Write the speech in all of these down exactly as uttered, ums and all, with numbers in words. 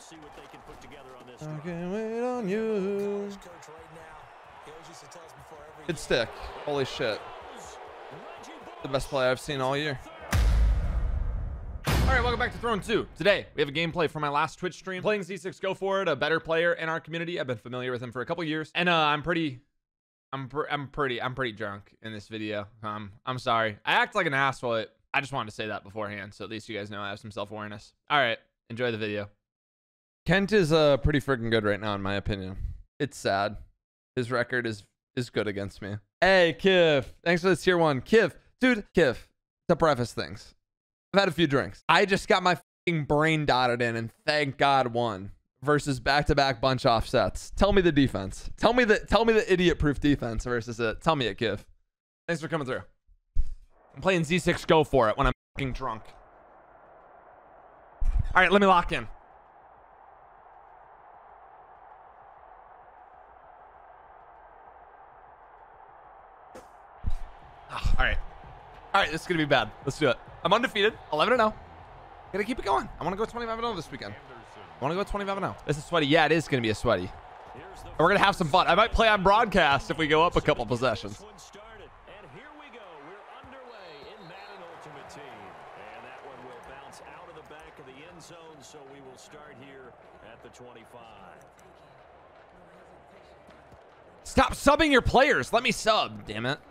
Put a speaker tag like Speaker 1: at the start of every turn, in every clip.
Speaker 1: see what they can put together on this.
Speaker 2: I can wait on you. Good stick. Holy shit. The best play I've seen all year. All right, welcome back to Throne two. Today, we have a gameplay from my last Twitch stream. Playing Z six Go For It, a better player in our community. I've been familiar with him for a couple years. And uh, I'm pretty... I'm, pr I'm pretty... I'm pretty drunk in this video. Um, I'm sorry. I act like an asshole. I just wanted to say that beforehand, so at least you guys know I have some self-awareness. All right, enjoy the video. Kent is uh, pretty freaking good right now, in my opinion. It's sad. His record is, is good against me. Hey, Kiv. Thanks for the tier one. Kiv. Dude, Kiv. To preface things. I've had a few drinks. I just got my fucking brain dotted in and thank God won versus back-to-back bunch offsets. Tell me the defense. Tell me the tell me the idiot-proof defense versus it. Tell me it, Kiv. Thanks for coming through. I'm playing Z six Go For It when I'm fucking drunk. All right, let me lock in. Oh, all right. All right, this is going to be bad. Let's do it. I'm undefeated, eleven and oh. Gotta keep it going. I want to go twenty-five and oh this weekend. I want to go twenty-five and oh. This is sweaty. Yeah, it is going to be a sweaty. And we're going to have some fun. I might play on broadcast if we go up a couple possessions.
Speaker 1: And here we go. We're underway in Madden Ultimate Team. And that one will bounce out of the back of the end zone, so we will start here at the twenty-five.
Speaker 2: Stop subbing your players. Let me sub, damn it.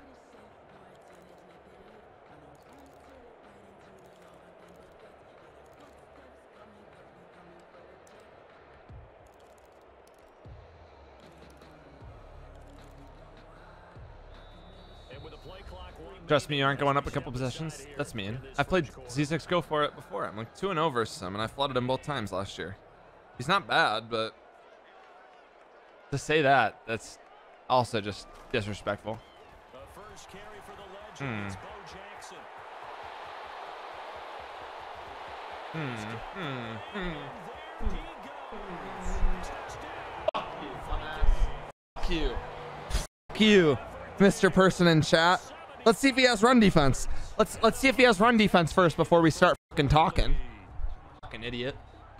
Speaker 2: Trust me, you aren't going up a couple possessions. That's mean. I've played Z six Go For It before. I'm like two and oh versus him, and I flooded him both times last year. He's not bad, but to say that, that's also just disrespectful. Hmm. Hmm. Hmm. Hmm. Fuck you. Fuck you, Mister Person in chat. Let's see if he has run defense. Let's let's see if he has run defense first before we start fucking talking. Fucking idiot.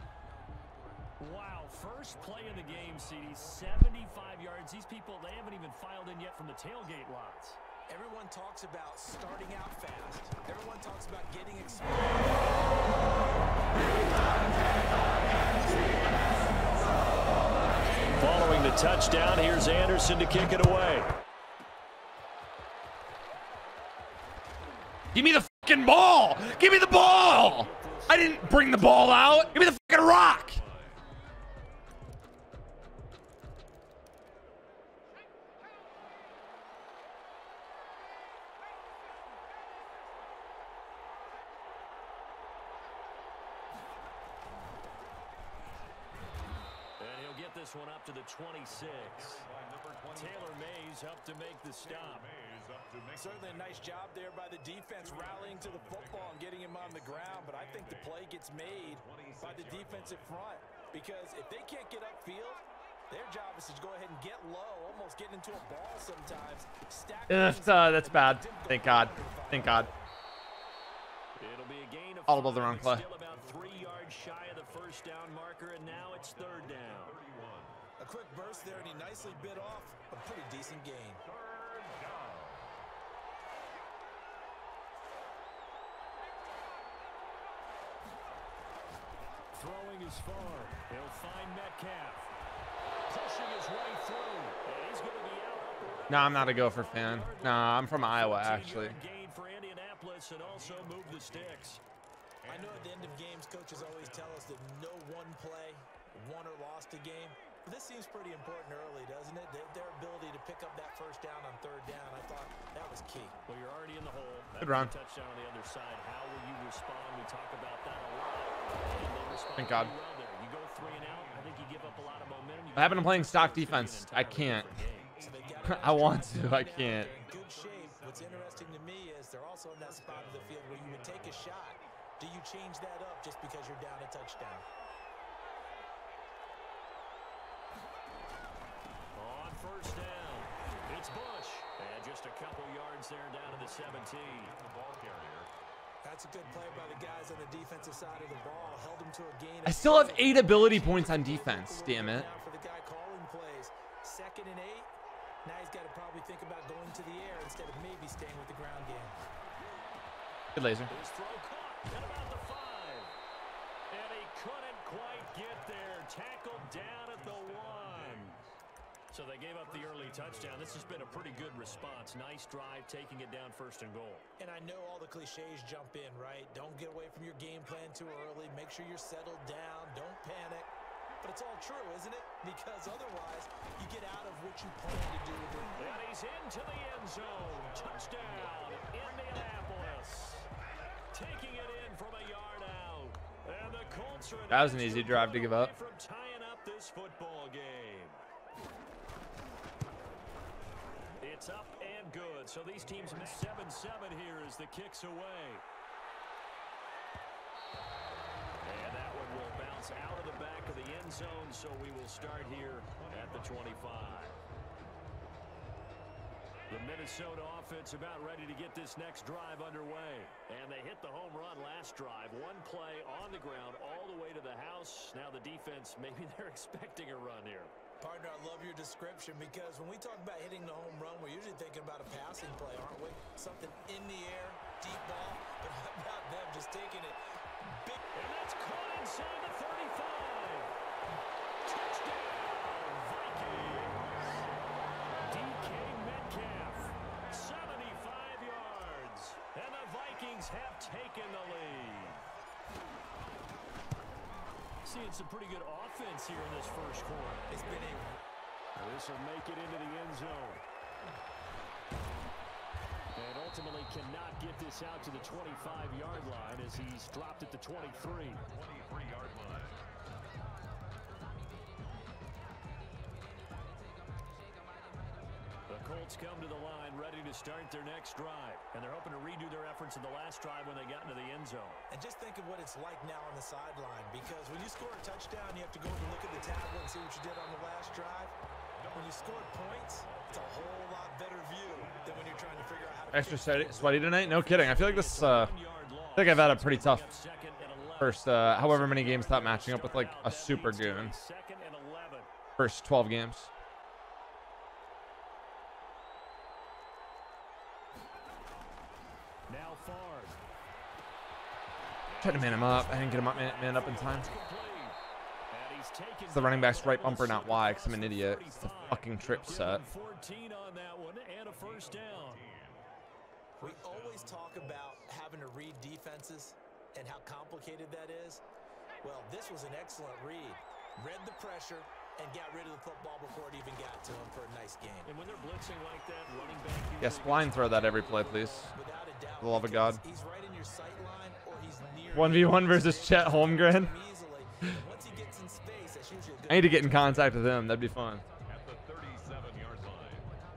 Speaker 1: Wow, first play of the game, C D, seventy-five yards. These people, they haven't even filed in yet from the tailgate lots.
Speaker 3: Everyone talks about starting out fast. Everyone talks about getting exposed.
Speaker 1: Following the touchdown, here's Anderson to kick it away.
Speaker 2: Give me the fucking ball! Give me the ball! I didn't bring the ball out. Give me the fucking rock!
Speaker 1: And he'll get this one up to the twenty-six. Taylor Mays up to make the stop.
Speaker 3: Certainly a nice job there by the defense, rallying to the football and getting him on the ground. But I think the play gets made by the defensive front, because if they can't get upfield, their job is to go ahead and get low, almost get into a ball sometimes. Stack
Speaker 2: That's, uh, that's bad. Thank God. Thank God.
Speaker 1: It'll be a gain of
Speaker 2: All about the wrong play.
Speaker 1: Still about three yards shy of the first down marker, and now it's third down.
Speaker 3: A quick burst there, and he nicely bit off a pretty decent gain.
Speaker 1: Throwing is far. He'll find Metcalf. Pushing his way through. And he's going to be out.
Speaker 2: No, I'm not a Gopher fan. No, I'm from Iowa, actually.
Speaker 1: Gain for Indianapolis and also move the sticks.
Speaker 3: I know at the end of games, coaches always tell us that no one play won or lost a game. But this seems pretty important early, doesn't it? Their, their ability to pick up that first down on third down, I thought that was key.
Speaker 1: Well, you're already in the hole.
Speaker 2: Good run.
Speaker 1: Touchdown on the other side. How will you respond? We talk about that a lot.
Speaker 2: Thank God.
Speaker 1: Well there. You go three and out. I think you give up a lot of momentum. You
Speaker 2: I haven't been playing stock defense. I can't. I want to. I can't.
Speaker 3: Good shape. What's interesting to me is they're also in that spot of the field where you would take a shot. Do you change that up just because you're down a touchdown?
Speaker 1: On first down, it's Bush. And just a couple yards there down to the seventeen. The ball carrier.
Speaker 3: That's a good play by the guys on the defensive side of the ball. Held him to a gain.
Speaker 2: I still have eight ability points on defense. Damn it.
Speaker 3: Now for the guy calling plays. Second and eight. Now he's got to probably think about going to the air instead of maybe staying with the ground game.
Speaker 2: Good laser.
Speaker 1: His throw caught at about the five. And he couldn't quite get there. Tackled down at the one. So they gave up the early touchdown. This has been a pretty good response. Nice drive, taking it down first and goal.
Speaker 3: And I know all the cliches jump in, right? Don't get away from your game plan too early. Make sure you're settled down. Don't panic. But it's all true, isn't it? Because otherwise, you get out of what you plan to do.
Speaker 1: And he's into the end zone. Touchdown, Indianapolis. Taking it in from a yard out. And the Colts are
Speaker 2: That was an easy drive to give up.
Speaker 1: from tying up this football game. It's up and good. So these teams seven seven here as the kick's away. And that one will bounce out of the back of the end zone, so we will start here at the twenty-five. The Minnesota offense about ready to get this next drive underway. And they hit the home run last drive. One play on the ground all the way to the house. Now the defense, maybe they're expecting a run here.
Speaker 3: Partner, I love your description because when we talk about hitting the home run, we're usually thinking about a passing play, aren't we? Something in the air, deep ball, but how about them just taking it big?
Speaker 1: And that's caught inside the thirty-five. Touchdown, Vikings. D K Metcalf, seventy-five yards. And the Vikings have taken the lead. Seeing some pretty good offense here in this first quarter.
Speaker 3: It's been a...
Speaker 1: This will make it into the end zone. And ultimately cannot get this out to the twenty-five yard line as he's dropped at the twenty-three. twenty-three yard line. The Colts come to the line ready to start their next drive. And they're hoping to redo their efforts in the last drive when they got into the end zone.
Speaker 3: And just think of what it's like now on the sideline, because when you score a touchdown, you have to go and look at the tablet and see what you did on the last drive. When you score points, it's a whole lot better view than when you're trying to figure out how to...
Speaker 2: Extra sweaty, sweaty tonight? No kidding. I feel like this, uh, I think I've had a pretty tough first, uh, however many games without matching up with like a super goon. First twelve games.
Speaker 1: Now Favre.
Speaker 2: Tried to man him up. I didn't get him up, man, man up in time. It's the running back's right bumper, not why, because I'm an idiot. It's the fucking trip set.
Speaker 1: fourteen on that one and a first down.
Speaker 3: We always talk about having to read defenses and how complicated that is. Well, this was an excellent read. Read the pressure and got rid of the football before it even got to him for a nice game.
Speaker 1: And when they're blitzing like that, running back...
Speaker 2: Yes, blind throw that every play, please.
Speaker 3: Without a doubt,
Speaker 2: For the love of God.
Speaker 3: he's right in your sight line or he's near
Speaker 2: one v one versus Chet Holmgren.
Speaker 3: easily. And once he gets in space, that's usually a good
Speaker 2: I need to get in contact with him. That'd be fun.
Speaker 4: At the thirty-seven yard line.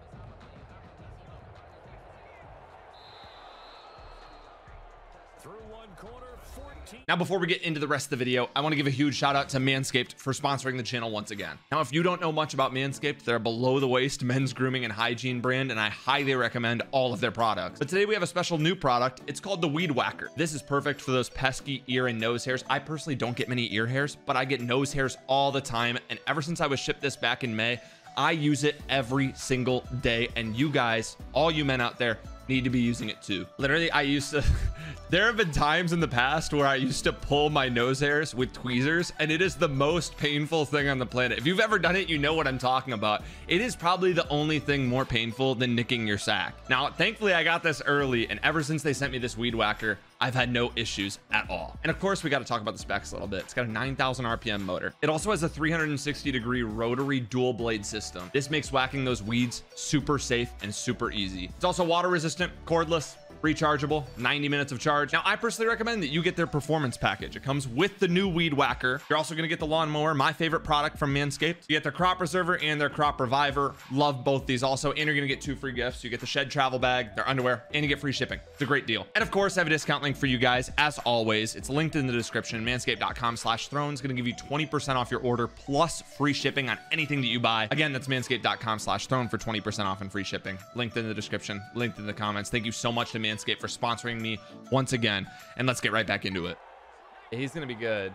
Speaker 1: Through one corner, fourteen.
Speaker 2: Now, before we get into the rest of the video, I want to give a huge shout out to Manscaped for sponsoring the channel once again. Now, if you don't know much about Manscaped, they're a below the waist men's grooming and hygiene brand, and I highly recommend all of their products. But today we have a special new product. It's called the Weed Whacker. This is perfect for those pesky ear and nose hairs. I personally don't get many ear hairs, but I get nose hairs all the time. And ever since I was shipped this back in May, I use it every single day. And you guys, all you men out there, need to be using it too. Literally, I used to there have been times in the past where I used to pull my nose hairs with tweezers, and it is the most painful thing on the planet. If you've ever done it, you know what I'm talking about. It is probably the only thing more painful than nicking your sack. Now, thankfully, I got this early, and ever since they sent me this Weed Whacker, I've had no issues at all. And of course, we got to talk about the specs a little bit. It's got a nine thousand R P M motor. It also has a three hundred sixty degree rotary dual blade system. This makes whacking those weeds super safe and super easy. It's also water resistant, cordless, rechargeable, ninety minutes of charge. Now, I personally recommend that you get their performance package. It comes with the new Weed Whacker. You're also going to get the lawnmower, my favorite product from Manscaped. You get their crop preserver and their crop reviver. Love both these also. And you're going to get two free gifts. You get the shed travel bag, their underwear, and you get free shipping. It's a great deal. And of course, I have a discount link for you guys. As always, it's linked in the description. Manscaped.com slash throne is going to give you twenty percent off your order plus free shipping on anything that you buy. Again, that's manscaped.com slash throne for twenty percent off and free shipping. Linked in the description, linked in the comments. Thank you so much to Manscaped Manscaped for sponsoring me once again. And let's get right back into it. He's going to be good.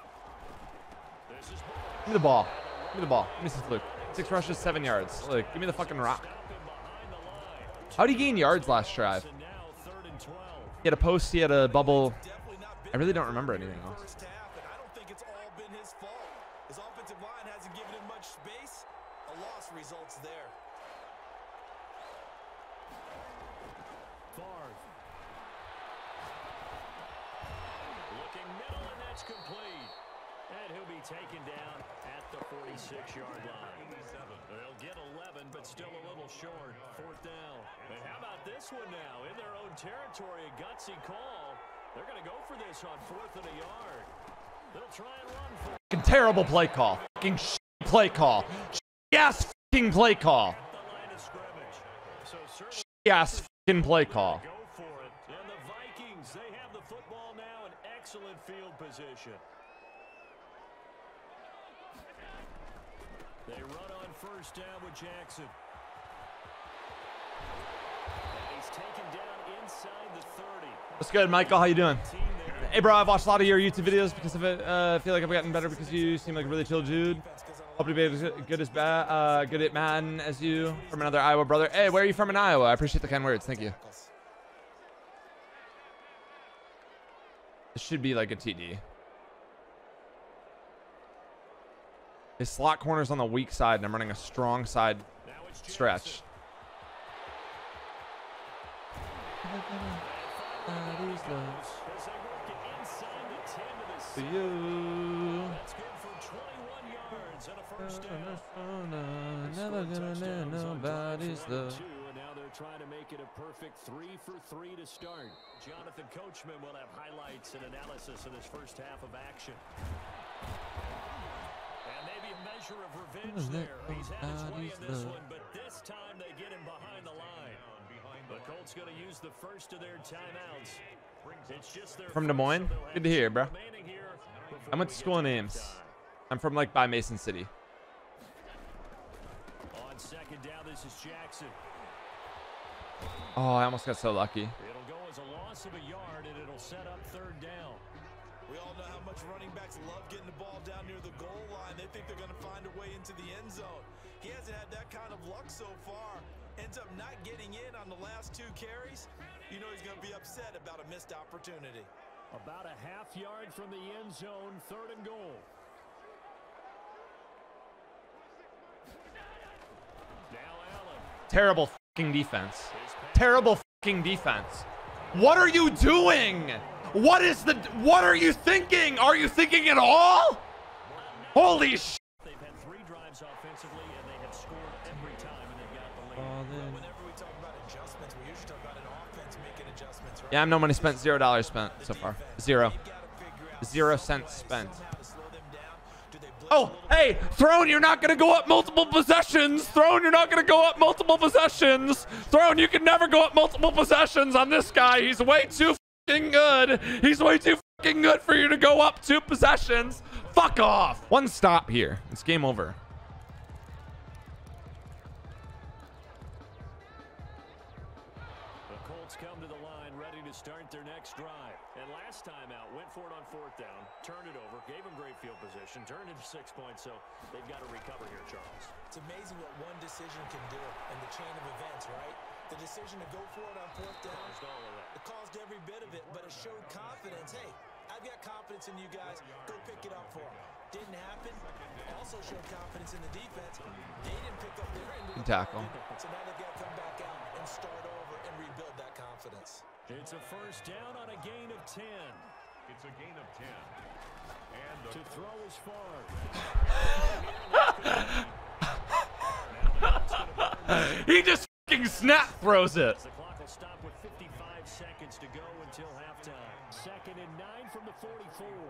Speaker 2: Give me the ball. Give me the ball. Give me some fluke. Six rushes, seven yards. Look, give me the fucking rock. How did he gain yards last drive? He had a post, he had a bubble. I really don't remember anything else.
Speaker 3: I don't think it's all been his fault. His offensive line hasn't given him much space. A loss results there.
Speaker 1: Favre. Looking middle, and that's complete. And he'll be taken down at the forty-six yard line. They'll get eleven, but still a little short. Fourth down. And how about this one now? In their own territory, a gutsy call. They're going to go for this on fourth and a yard. They'll try and run for it.
Speaker 2: Fucking terrible play call. Fucking sh play call. Sh ass fucking play call.
Speaker 1: At the line of scrimmage. So
Speaker 2: Sh ass fucking play call.
Speaker 1: go for it. And the Vikings, they have the football now in excellent field position. They run on first down with Jackson. And he's taken down inside the thirty.
Speaker 2: What's good, Michael? How you doing? Hey, bro, I've watched a lot of your YouTube videos because of it. Uh, I feel like I've gotten better because you seem like a really chill dude. Hope to be as good as bad, uh, good at Madden as you. From another Iowa brother. Hey, where are you from in Iowa? I appreciate the kind words. Thank you. This should be like a T D. His slot corner's on the weak side, and I'm running a strong side stretch. For you.
Speaker 1: That's good for twenty-one yards and a first down.
Speaker 2: Never gonna let nobody's love.
Speaker 1: And now they're trying to make it a perfect three for three to start. Jonathan Coachman will have highlights and analysis in his first half of action. And maybe a measure of revenge there. He's had his way in this one, but this time they get him behind the line. The Colts going to use the first of their timeouts. It's just their
Speaker 2: From Des Moines? Good to hear, bro. I went to school in Ames. I'm from like by Mason City.
Speaker 1: On second down, this is Jackson.
Speaker 2: Oh, I almost got so lucky.
Speaker 1: It'll go as a loss of a yard, and it'll set up third down.
Speaker 3: We all know how much running backs love getting the ball down near the goal line. They think they're going to find a way into the end zone. He hasn't had that kind of luck so far. Ends up not getting in on the last two carries. You know he's going to be upset about a missed opportunity.
Speaker 1: About a half yard from the end zone, third and goal. Now Allen.
Speaker 2: Terrible fucking defense. Terrible fucking defense. What are you doing? What is the, what are you thinking? Are you thinking at all? Holy sh.
Speaker 1: They've had three drives offensively, and they have scored every time, and they've got the lead.
Speaker 3: Whenever we talk about adjustments, we usually talk about an offense making adjustments. Right?
Speaker 2: Yeah, I'm no money spent. Zero dollars spent so far. Zero. Zero cents spent. Oh, hey, Throne, you're not going to go up multiple possessions. Throne, you're not going to go up multiple possessions. Throne, you can never go up multiple possessions on this guy. He's way too fucking good. He's way too fucking good for you to go up two possessions. Fuck off. One stop here. It's game over.
Speaker 1: The Colts come to the line ready to start their next drive. And last time out, went for it on fourth down, turned it over, gave them great field position, turned into six points, so they've got to recover here, Charles.
Speaker 3: It's amazing what one decision can do in the chain of events, right? The decision to go for it on fourth down,
Speaker 1: Caused all of that.
Speaker 3: it caused every bit of it, but it showed confidence. Hey, I've got confidence in you guys. Go pick it up for them. Didn't happen. Also showed confidence in the defense. They didn't pick up their end.
Speaker 2: Good tackle.
Speaker 3: So now they've got to come back out and start over and rebuild that confidence.
Speaker 1: It's a first down on a gain of ten.
Speaker 4: It's a gain of ten. And the
Speaker 1: To throw is far.
Speaker 2: He just fucking snap throws it.
Speaker 1: The clock will stop with fifty-five seconds to go until halftime. Second and nine from the forty-four.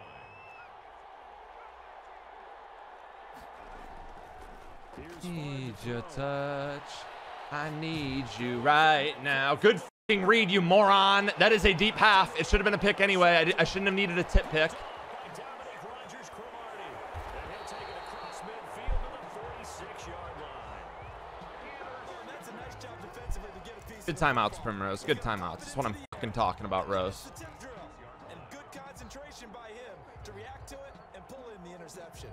Speaker 1: Here's
Speaker 2: Need
Speaker 1: Favre
Speaker 2: your
Speaker 1: to throw.
Speaker 2: touch. I need you right now. Good fucking read, you moron. That is a deep half. It should have been a pick anyway. I, di- I shouldn't have needed a tip pick.
Speaker 1: By Dominic Rodgers-Cromartie. And he'll take it across midfield to the forty-six yard line.
Speaker 3: And that's nice job defensively to get a piece
Speaker 2: Good
Speaker 3: of the
Speaker 2: timeouts,
Speaker 3: football.
Speaker 2: Primrose. Good timeouts. That's what I'm fucking talking about, Rose.
Speaker 3: It's the tip drill, and good concentration by him to react to it and pull in the interception.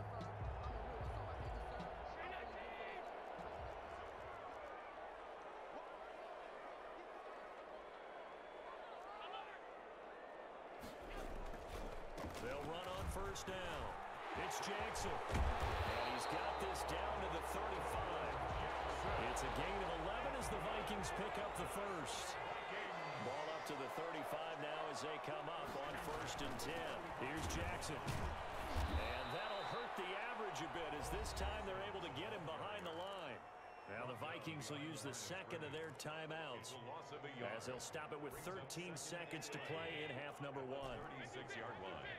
Speaker 1: They'll run on first down. It's Jackson. And he's got this down to the thirty-five. It's a gain of eleven as the Vikings pick up the first. Ball up to the thirty-five now as they come up on first and ten. Here's Jackson. And that'll hurt the average a bit as this time they're able to get him behind the line. Now the Vikings will use the second of their timeouts as they'll stop it with thirteen seconds to play in half number one.
Speaker 4: thirty-six yard line.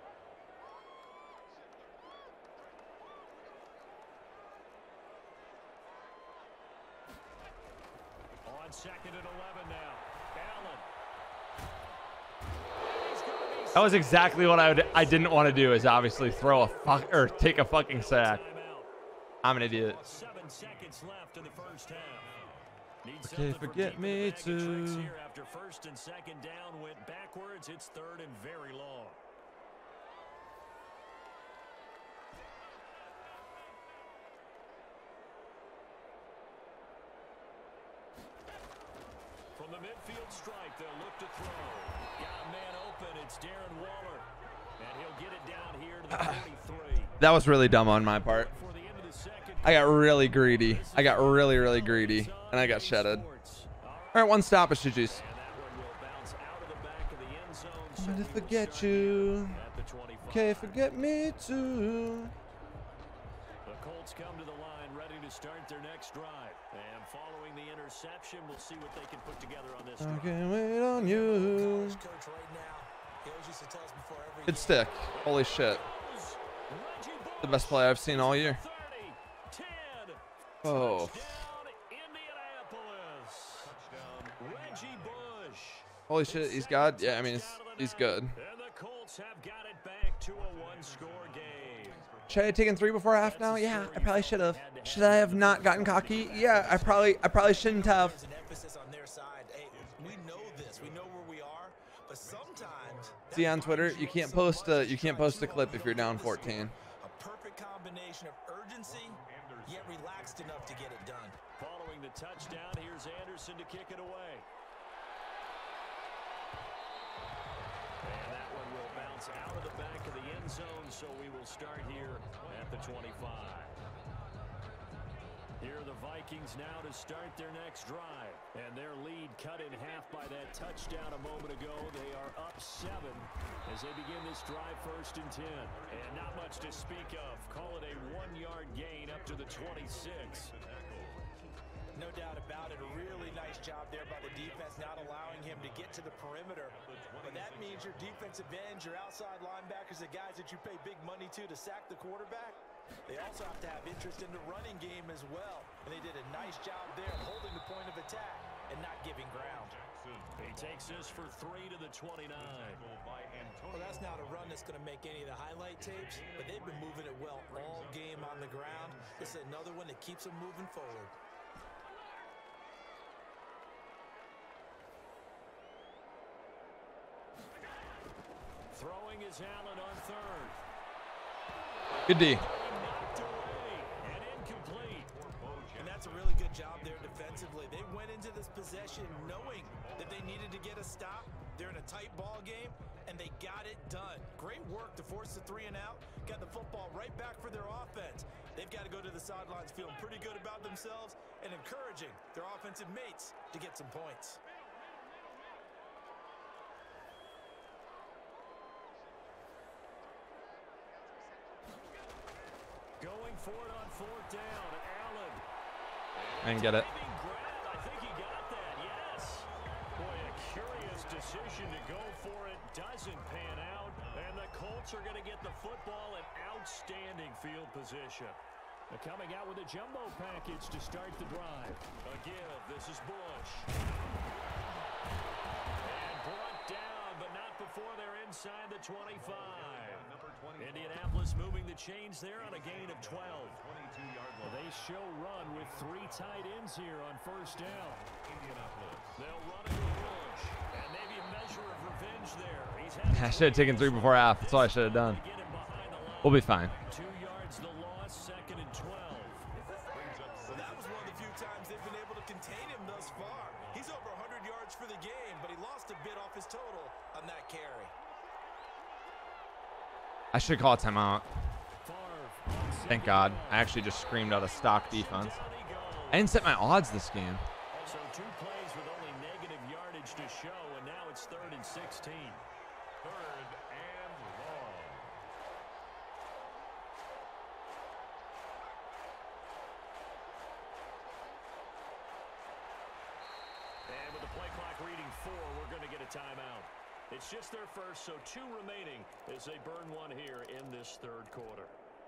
Speaker 1: On second and eleven now. Allen.
Speaker 2: That was exactly what I would, I didn't want to do, is obviously throw a fuck or take a fucking sack. I'm an idiot.
Speaker 1: Seven seconds left in the first half. Needs
Speaker 2: Okay,
Speaker 1: something from
Speaker 2: forget
Speaker 1: deep in
Speaker 2: me
Speaker 1: the bag of tricks
Speaker 2: too.
Speaker 1: here after first and second down went backwards. It's third and very long. From the midfield strike, they'll look to throw. Got a man open. It's Darren Waller. And he'll get it down here to the forty-three.
Speaker 2: That was really dumb on my part.
Speaker 1: For the end of the second,
Speaker 2: I got really greedy. I got really, really greedy. And I got shedded. All right, one stoppage, G Gs.
Speaker 1: and that one will bounce out of the back of the end zone. So
Speaker 2: I'm gonna
Speaker 1: we will
Speaker 2: forget
Speaker 1: start
Speaker 2: you.
Speaker 1: at the twenty-five.
Speaker 2: Okay, forget me too.
Speaker 1: The Colts come to the line ready to start their next drive. And following the interception, we'll see what they can put together on this
Speaker 2: I
Speaker 1: drive.
Speaker 2: can wait on you.
Speaker 3: College coach right now, he always used to tell us before every
Speaker 2: Good
Speaker 3: game,
Speaker 2: stick. Holy shit.
Speaker 1: Reggie
Speaker 2: The best play I've seen all year.
Speaker 1: thirty, ten,
Speaker 2: Oh.
Speaker 1: touchdown, Indianapolis. Reggie Bush.
Speaker 2: Holy shit, he's God. Yeah, I mean, he's, he's good.
Speaker 1: And the Colts have got it back to a one-score game.
Speaker 2: Should I have taken three before half now? Yeah, I probably should have. Should I have not gotten cocky? Yeah, I probably I probably shouldn't have.
Speaker 3: There's an emphasis on their side. Hey, we know this. We know where we are. But sometimes
Speaker 2: See on Twitter, you can't post a you can't post a clip if you're down fourteen.
Speaker 3: a perfect combination of urgency yet relaxed enough to get it done.
Speaker 1: Following the touchdown, here's Anderson to kick it away. And that one will bounce out of the back of the end zone, so we will start here at the twenty-five. Here are the Vikings now to start their next drive. And their lead cut in half by that touchdown a moment ago. They are up seven as they begin this drive first and ten. And not much to speak of. Call it a one-yard gain up to the twenty-six.
Speaker 3: No doubt about it. A really nice job there by the defense, not allowing him to get to the perimeter. But that means your defensive ends, your outside linebackers, the guys that you pay big money to to sack the quarterback, they also have to have interest in the running game as well. And they did a nice job there holding the point of attack and not giving ground.
Speaker 1: He takes this for three to the twenty-nine.
Speaker 3: Well, that's not a run that's going to make any of the highlight tapes, but they've been moving it well all game on the ground. This is another one that keeps them moving forward.
Speaker 1: Throwing is Allen on third.
Speaker 2: Good D.
Speaker 1: Knocked away and incomplete.
Speaker 3: And that's a really good job there defensively. They went into this possession knowing that they needed to get a stop. They're in a tight ball game, and they got it done. Great work to force the three and out. Got the football right back for their offense. They've got to go to the sidelines feeling pretty good about themselves and encouraging their offensive mates to get some points.
Speaker 1: Going for it on fourth down. Allen.
Speaker 2: I didn't get it.
Speaker 1: Diving grab. I think he got that, yes. Boy, a curious decision to go for it. Doesn't pan out. And the Colts are going to get the football in outstanding field position. They're coming out with a jumbo package to start the drive. A give. This is Bush. And brought down, but not before they're inside the twenty-five. Indianapolis moving the chains there on a gain of twelve. Well, they show run with three tight ends here on first down. Indianapolis. They'll run it with Bush, and maybe a measure of revenge there. He's
Speaker 2: I should have taken three before half. That's all I should have done. We'll be fine.
Speaker 1: Two yards the loss, second and twelve.
Speaker 3: So that was one of the few times they've been able to contain him thus far. He's over one hundred yards for the game, but he lost a bit off his total on that carry.
Speaker 2: I should call a timeout. Thank God. I actually just screamed out a stock defense. I didn't set my odds this game.
Speaker 1: So two plays with only negative yardage to show, and now it's third and sixteen.
Speaker 4: Third and long.
Speaker 1: And with the play clock reading four, we're going to get a timeout. It's just their first, so two remaining as they burn one here in this third quarter.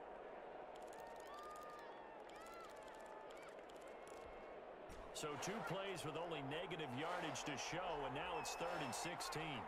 Speaker 1: So two plays with only negative yardage to show, and now it's third and sixteen.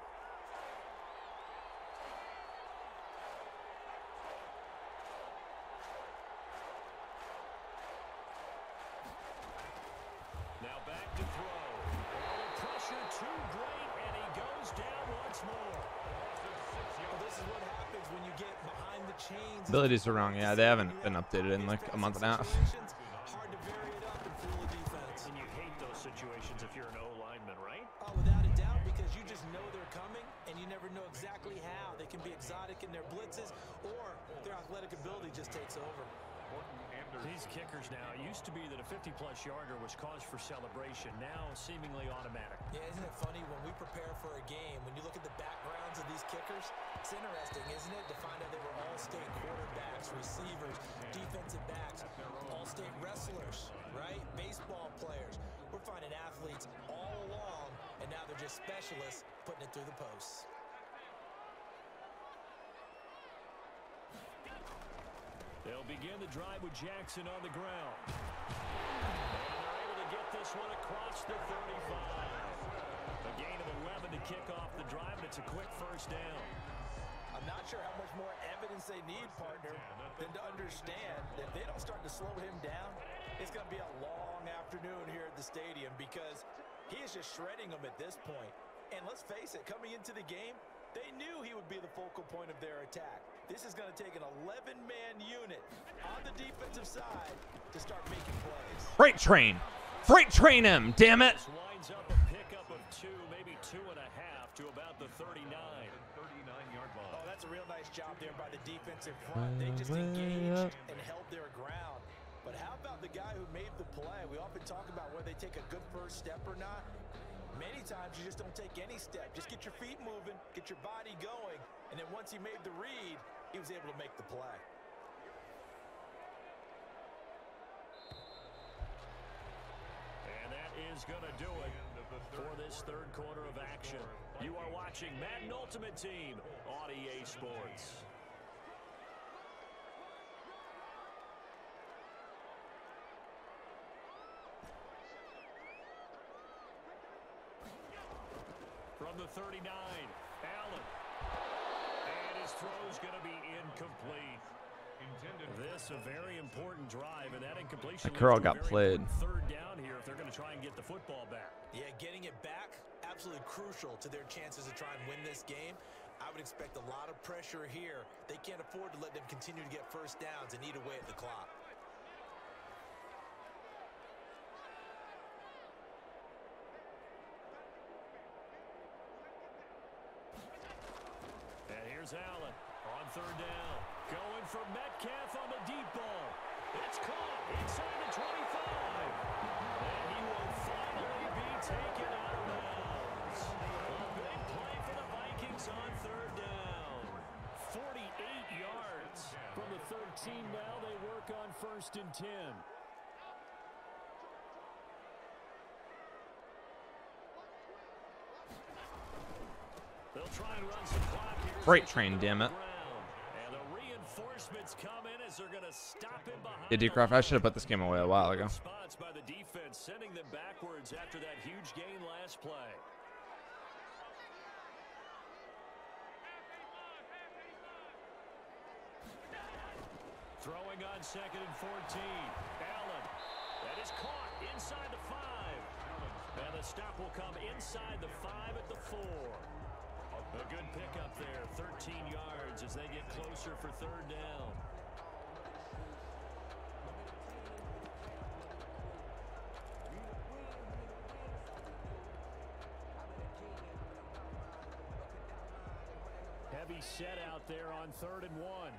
Speaker 1: Now back to throw. Oh, pressure too great, and he goes down once more.
Speaker 3: Well, this is what happens when you get behind the chains.
Speaker 2: Abilities are wrong. Yeah, they haven't been updated in like a month and a half.
Speaker 3: Hard to vary it up and fool a defense.
Speaker 1: And you hate those situations if you're an O-lineman, right?
Speaker 3: Oh, without a doubt, because you just know they're coming, and you never know exactly how. They can be exotic in their blitzes, or their athletic ability just takes over.
Speaker 1: These kickers now, it used to be that a fifty-plus yarder was cause for celebration. Now, seemingly automatic.
Speaker 3: Yeah, isn't it funny when we prepare for a game, when you look at the backgrounds of these kickers, it's interesting, isn't it, to find out they were all-state quarterbacks, receivers, defensive backs, all-state wrestlers, right? Baseball players. We're finding athletes all along, and now they're just specialists putting it through the posts.
Speaker 1: They'll begin the drive with Jackson on the ground. And they're able to get this one across the thirty-five. A gain of eleven to kick off the drive, and it's a quick first down.
Speaker 3: I'm not sure how much more evidence they need, partner, than to understand that if they don't start to slow him down, it's going to be a long afternoon here at the stadium because he is just shredding them at this point. And let's face it, coming into the game, they knew he would be the focal point of their attack. This is going to take an eleven-man unit on the defensive side to start making plays.
Speaker 2: Freight train. Freight train him, damn it.
Speaker 1: This winds up a pickup of two, maybe two and a half to about the thirty-nine.
Speaker 4: thirty-nine-yard line.
Speaker 3: Oh, that's a real nice job there by the defensive front. They just engaged and held their ground. But how about the guy who made the play? We often talk about whether they take a good first step or not. Many times you just don't take any step. Just get your feet moving, get your body going, and then once he made the read, he was able to make the play.
Speaker 1: And that is going to do it for this third quarter of action. You are watching Madden Ultimate Team on E A Sports. From the thirty-nine, Allen. And his throw's going to be incomplete. This a very important drive, and that incompletion.
Speaker 2: That Curl got played.
Speaker 1: Third down here if they're going to try and get the football back.
Speaker 3: Yeah, getting it back, absolutely crucial to their chances to try and win this game. I would expect a lot of pressure here. They can't afford to let them continue to get first downs and eat away at the clock.
Speaker 1: And here's Allen on third down. Going for Metcalf on the deep ball. It's caught inside the twenty-five. And he will finally be taken out of bounds. A big play for the Vikings on third down. forty-eight yards from the thirteen. Now they work on first and ten. They'll try and run some clock here.
Speaker 2: Freight train, damn it.
Speaker 1: And the reinforcements come in as they're going to stop him behind.
Speaker 2: Yeah, D-Craft, I should have put this game away a while ago.
Speaker 1: Spots by the defense, sending them backwards after that huge gain last play. Throwing on second and fourteen. Allen. That is caught inside the five. And the stop will come inside the five at the four. A good pickup there. thirteen yards as they get closer for third down. Heavy set out there on third and one.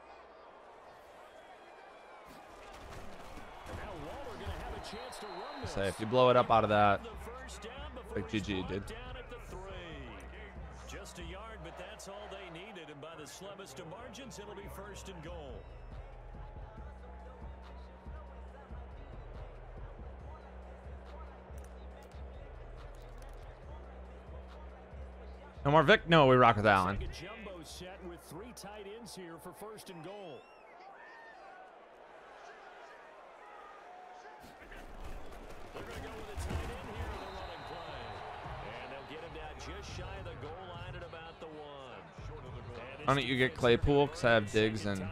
Speaker 1: And now Waller going to have a chance to run this.
Speaker 2: Say if you blow it up out of that, like G G did.
Speaker 1: Just a yard, but that's all they needed. And by the slimmest of margins, it'll be first and goal.
Speaker 2: No more Vic? No, we rock with Allen.
Speaker 1: A jumbo set with three tight ends here for first and goal. They're going to go with a tight end here in the running play. And they'll get him down just shy of the goal line at about the one.
Speaker 2: Why don't you get Claypool? Because I have Diggs and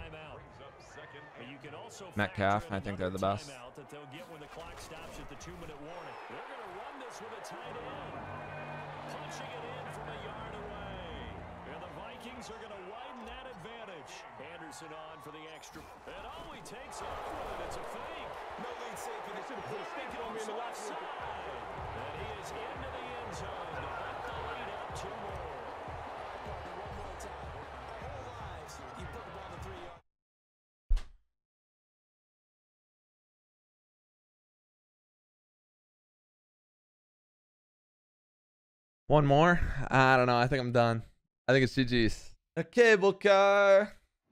Speaker 2: Metcalf, and I think they're the best.
Speaker 1: That they'll get when the clock stops at the two-minute warning. They're going to run this with a tight end. Punching it in from a yard away. And the Vikings are going to widen that advantage. Anderson on for the extra. And oh, he takes off with it. It's a fake.
Speaker 3: No lead safety. They should have put a stick on me in the last one.
Speaker 1: And he is into the end zone to let the lead up two more.
Speaker 3: One more time. Our whole lives, you put the ball in the three yard.
Speaker 2: One more? I don't know. I think I'm done. I think it's G G's. A cable car.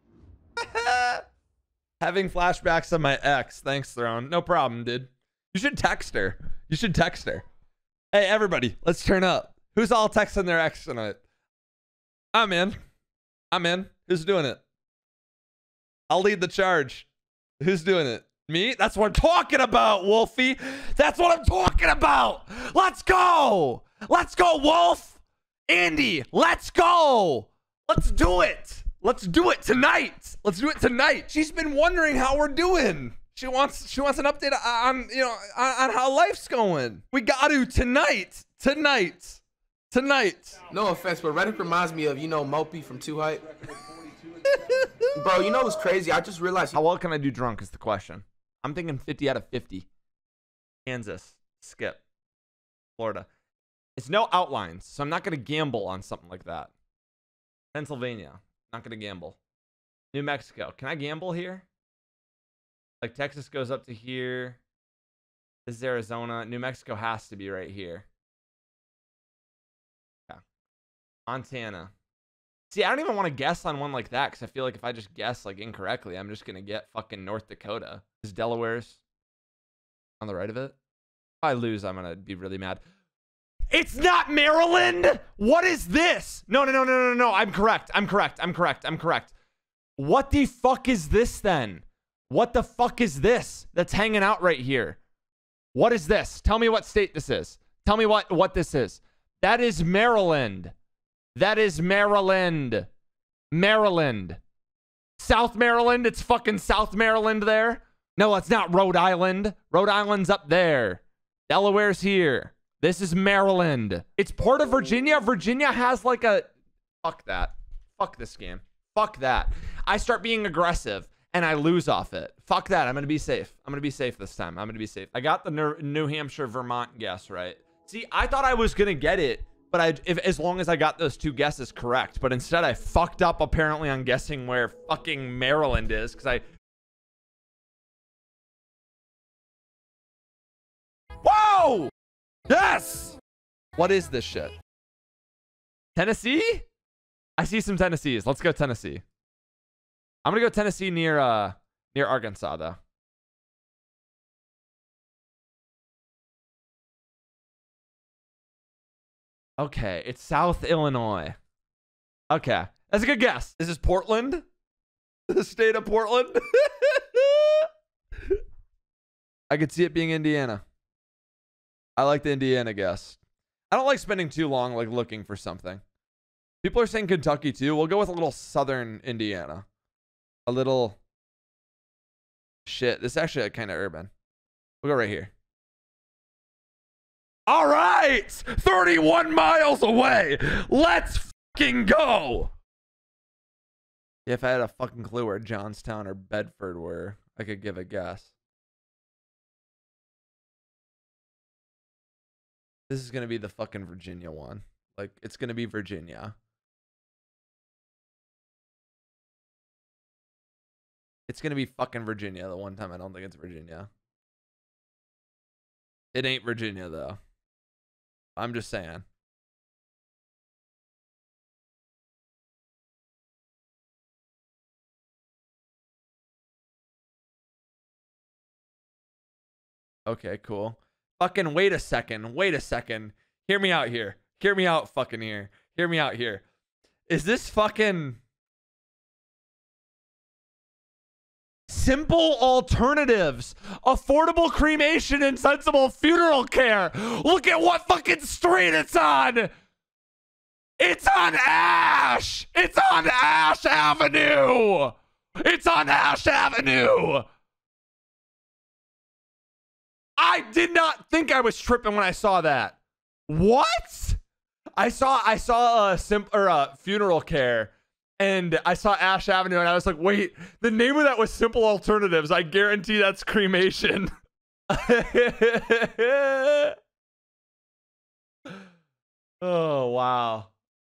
Speaker 2: Having flashbacks of my ex. Thanks, Throne. No problem, dude. You should text her. You should text her. Hey, everybody, let's turn up. Who's all texting their ex tonight? I'm in. I'm in. Who's doing it? I'll lead the charge. Who's doing it? Me? That's what I'm talking about, Wolfie. That's what I'm talking about. Let's go. Let's go, Wolf. Andy, let's go. Let's do it. Let's do it tonight. Let's do it tonight. She's been wondering how we're doing. She wants she wants an update on, you know, on, on how life's going. We got to tonight. Tonight. Tonight.
Speaker 5: No offense, but Reddick reminds me of, you know, Mopey from Two Hype. Bro, you know what's crazy? I just realized.
Speaker 2: How well can I do drunk is the question. I'm thinking fifty out of fifty. Kansas. Skip. Florida. It's no outlines, so I'm not going to gamble on something like that. Pennsylvania. Not going to gamble. New Mexico. Can I gamble here? Like Texas goes up to here. This is Arizona. New Mexico has to be right here. Yeah. Montana. See, I don't even want to guess on one like that because I feel like if I just guess like incorrectly, I'm just going to get fucking North Dakota. Is Delaware's on the right of it? If I lose, I'm going to be really mad. It's not Maryland. What is this? No, no, no, no, no, no. I'm correct. I'm correct. I'm correct. I'm correct. What the fuck is this then? What the fuck is this that's hanging out right here? What is this? Tell me what state this is. Tell me what, what this is. That is Maryland. That is Maryland. Maryland. South Maryland. It's fucking South Maryland there. No, it's not Rhode Island. Rhode Island's up there. Delaware's here. This is Maryland. It's part of Virginia. Virginia has like a... Fuck that. Fuck this game. Fuck that. I start being aggressive and I lose off it. Fuck that. I'm going to be safe. I'm going to be safe this time. I'm going to be safe. I got the New Hampshire, Vermont guess right. See, I thought I was going to get it, but I, if, as long as I got those two guesses correct. But instead I fucked up apparently on guessing where fucking Maryland is because I... Whoa! Yes! What is this shit? Tennessee? I see some Tennessees. Let's go Tennessee. I'm gonna go Tennessee near uh near Arkansas though. Okay, it's South Illinois. Okay, that's a good guess. This is Portland, the state of Portland. I could see it being Indiana. I like the Indiana guess. I don't like spending too long like looking for something. People are saying Kentucky too. We'll go with a little southern Indiana. A little Shit, this is actually kind of urban. We'll go right here. All right, thirty-one miles away. Let's fucking go. If I had a fucking clue where Johnstown or Bedford were, I could give a guess. This is going to be the fucking Virginia one. Like, it's going to be Virginia. It's going to be fucking Virginia. The one time I don't think it's Virginia. It ain't Virginia, though. I'm just saying. Okay, cool. Fucking wait a second. Wait a second. Hear me out here. Hear me out fucking here. Hear me out here. Is this fucking Simple Alternatives? Affordable cremation and sensible funeral care. Look at what fucking street it's on. It's on Ash. It's on Ash Avenue. It's on Ash Avenue. I did not think I was tripping when I saw that. What? I saw I saw a sim or a funeral care, and I saw Ash Avenue, and I was like, wait, the name of that was Simple Alternatives. I guarantee that's cremation. Oh wow.